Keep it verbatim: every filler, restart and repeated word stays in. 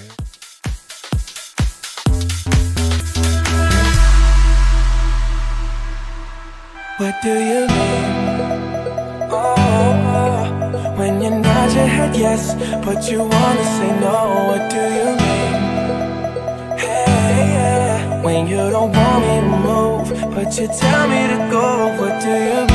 What do you mean? Oh, oh, when you nod your head yes, but you wanna say no. What do you mean? Hey, yeah. When you don't want me to move, but you tell me to go. What do you mean?